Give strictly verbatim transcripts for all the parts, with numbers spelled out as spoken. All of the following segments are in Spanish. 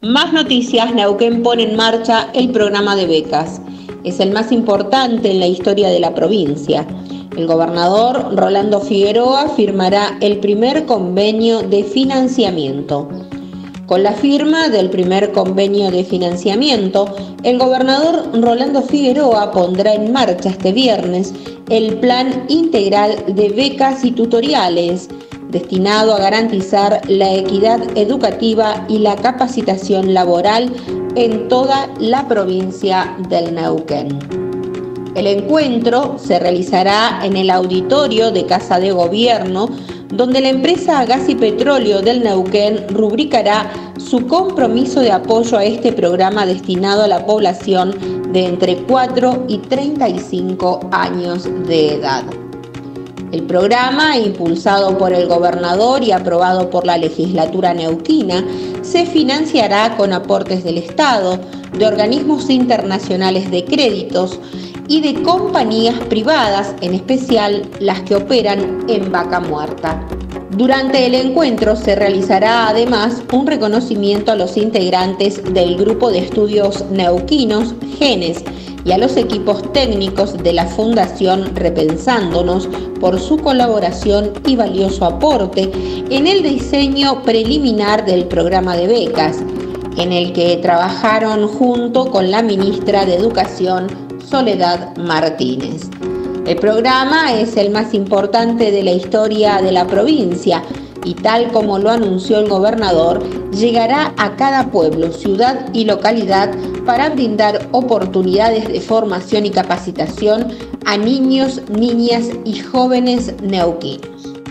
Más noticias. Neuquén pone en marcha el programa de becas. Es el más importante en la historia de la provincia. El gobernador Rolando Figueroa firmará el primer convenio de financiamiento. Con la firma del primer convenio de financiamiento, el gobernador Rolando Figueroa pondrá en marcha este viernes el Plan Integral de Becas y Tutoriales, destinado a garantizar la equidad educativa y la capacitación laboral en toda la provincia del Neuquén. El encuentro se realizará en el auditorio de Casa de Gobierno, donde la empresa Gas y Petróleo del Neuquén rubricará su compromiso de apoyo a este programa destinado a la población de entre cuatro y treinta y cinco años de edad. El programa, impulsado por el gobernador y aprobado por la legislatura neuquina, se financiará con aportes del Estado, de organismos internacionales de créditos y de compañías privadas, en especial las que operan en vaca muerta. Durante el encuentro se realizará además un reconocimiento a los integrantes del Grupo de Estudios Neuquinos, GENES, y a los equipos técnicos de la Fundación Repensándonos por su colaboración y valioso aporte en el diseño preliminar del programa de becas, en el que trabajaron junto con la ministra de Educación, Soledad Martínez. El programa es el más importante de la historia de la provincia y, tal como lo anunció el gobernador, llegará a cada pueblo, ciudad y localidad para brindar oportunidades de formación y capacitación a niños, niñas y jóvenes neuquinos.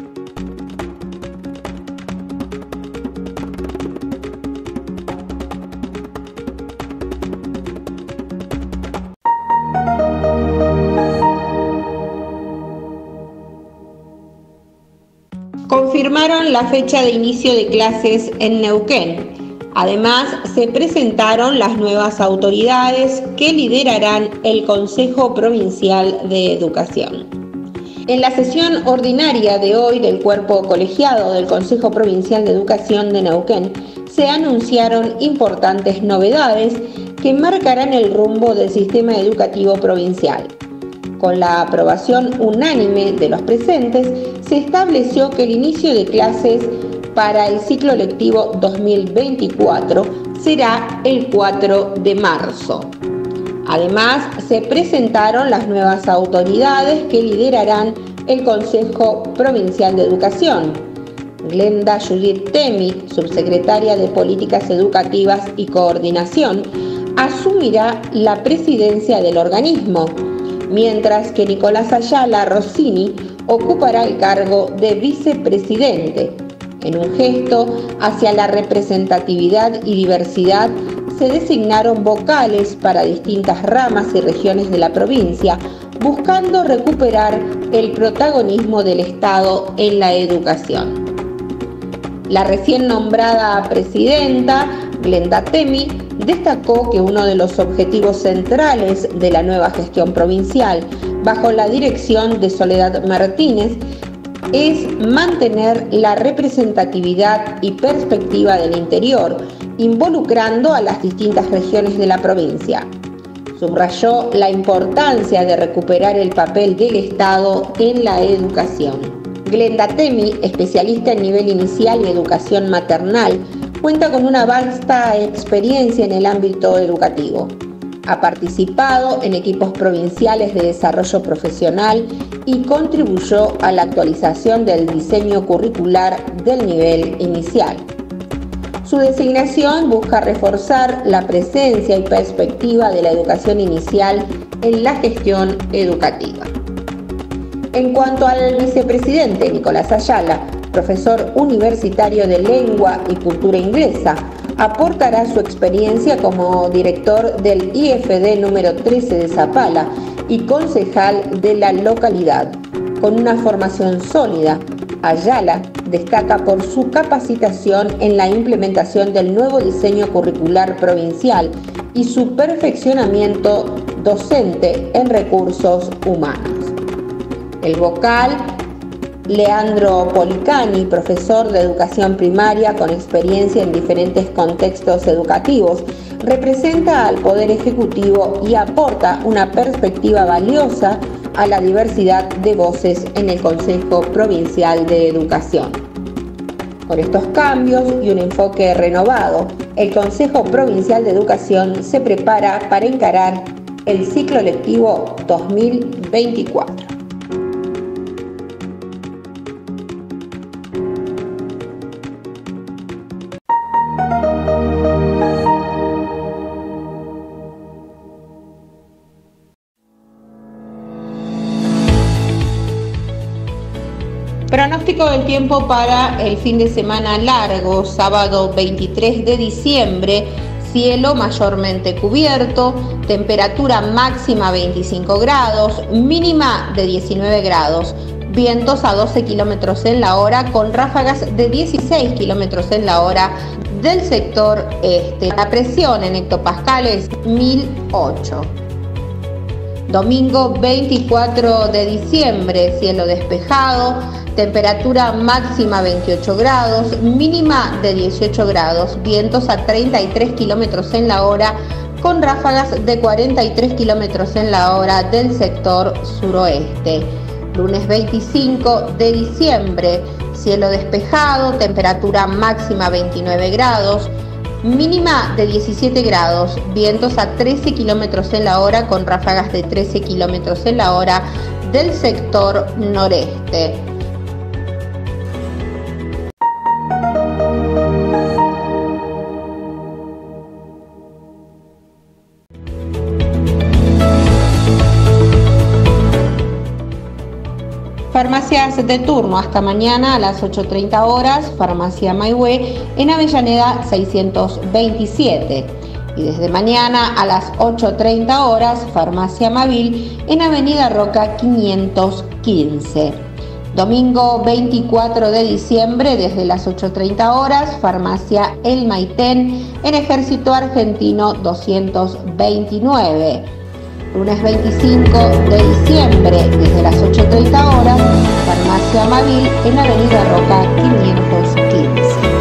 Confirmaron la fecha de inicio de clases en Neuquén. Además, se presentaron las nuevas autoridades que liderarán el Consejo Provincial de Educación. En la sesión ordinaria de hoy del cuerpo colegiado del Consejo Provincial de Educación de Neuquén, se anunciaron importantes novedades que marcarán el rumbo del sistema educativo provincial. Con la aprobación unánime de los presentes, se estableció que el inicio de clases para el ciclo lectivo dos mil veinticuatro será el cuatro de marzo. Además, se presentaron las nuevas autoridades que liderarán el Consejo Provincial de Educación. Glenda Judith Temi, subsecretaria de Políticas Educativas y Coordinación, asumirá la presidencia del organismo, mientras que Nicolás Ayala Rossini ocupará el cargo de vicepresidente. En un gesto hacia la representatividad y diversidad, se designaron vocales para distintas ramas y regiones de la provincia, buscando recuperar el protagonismo del Estado en la educación. La recién nombrada presidenta, Glenda Temi, destacó que uno de los objetivos centrales de la nueva gestión provincial, bajo la dirección de Soledad Martínez, es mantener la representatividad y perspectiva del interior, involucrando a las distintas regiones de la provincia. Subrayó la importancia de recuperar el papel del Estado en la educación. Glenda Temi, especialista en nivel inicial y educación maternal, cuenta con una vasta experiencia en el ámbito educativo. Ha participado en equipos provinciales de desarrollo profesional y contribuyó a la actualización del diseño curricular del nivel inicial. Su designación busca reforzar la presencia y perspectiva de la educación inicial en la gestión educativa. En cuanto al vicepresidente Nicolás Ayala, profesor universitario de Lengua y Cultura Inglesa, aportará su experiencia como director del I F D número trece de Zapala y concejal de la localidad. Con una formación sólida, Ayala destaca por su capacitación en la implementación del nuevo diseño curricular provincial y su perfeccionamiento docente en recursos humanos. El vocal Leandro Policani, profesor de educación primaria con experiencia en diferentes contextos educativos, representa al Poder Ejecutivo y aporta una perspectiva valiosa a la diversidad de voces en el Consejo Provincial de Educación. Con estos cambios y un enfoque renovado, el Consejo Provincial de Educación se prepara para encarar el ciclo lectivo dos mil veinticuatro. Pronóstico del tiempo para el fin de semana largo, sábado veintitrés de diciembre, cielo mayormente cubierto, temperatura máxima veinticinco grados, mínima de diecinueve grados, vientos a doce kilómetros en la hora con ráfagas de dieciséis kilómetros en la hora del sector este. La presión en hectopascales mil ocho. Domingo veinticuatro de diciembre, cielo despejado, temperatura máxima veintiocho grados, mínima de dieciocho grados, vientos a treinta y tres kilómetros en la hora con ráfagas de cuarenta y tres kilómetros en la hora del sector suroeste. Lunes veinticinco de diciembre, cielo despejado, temperatura máxima veintinueve grados, mínima de diecisiete grados, vientos a trece kilómetros en la hora con ráfagas de trece kilómetros en la hora del sector noreste. Farmacias de turno hasta mañana a las ocho treinta horas, Farmacia Maihue en Avellaneda seiscientos veintisiete. Y desde mañana a las ocho treinta horas, Farmacia Mavil en Avenida Roca quinientos quince. Domingo veinticuatro de diciembre desde las ocho treinta horas, Farmacia El Maitén en Ejército Argentino doscientos veintinueve. Lunes veinticinco de diciembre, desde las ocho treinta horas, Farmacia Mavil en Avenida Roca quinientos quince.